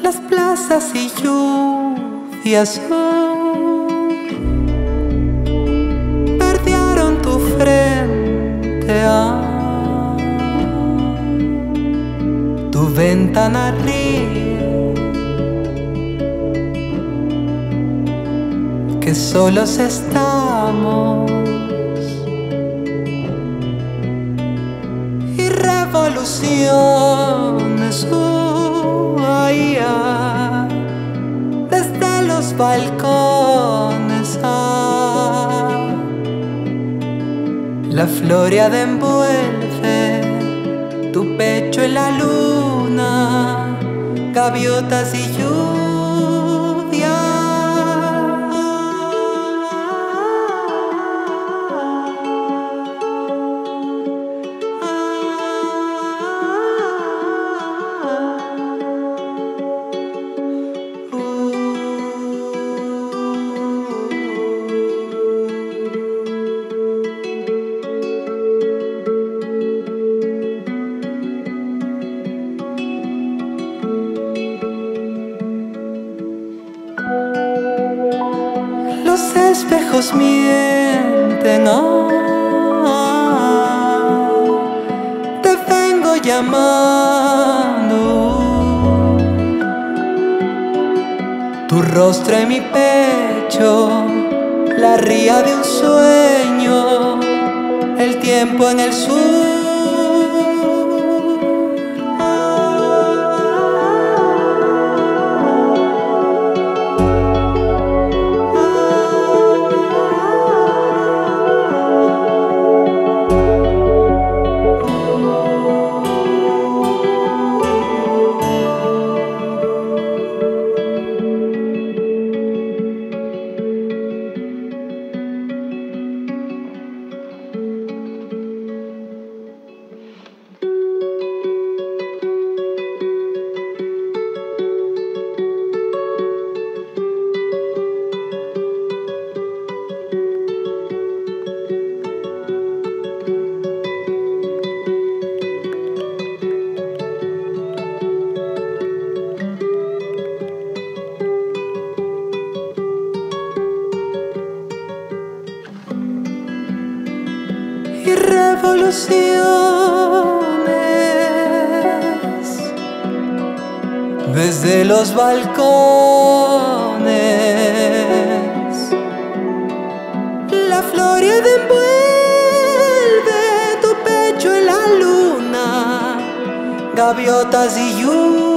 las plazas y lluvias verdearon tu frente, tu ventana ríe, que solos estamos y revoluciones desde los balcones, la floreada envuelve tu pecho en la luna, gaviotas y lluvia. Los espejos mienten, te vengo llamando, tu rostro en mi pecho, la ría de un sueño, el tiempo en el sur. Y revoluciones desde los balcones, la floreada envuelve tu pecho en la luna, gaviotas y lluvia.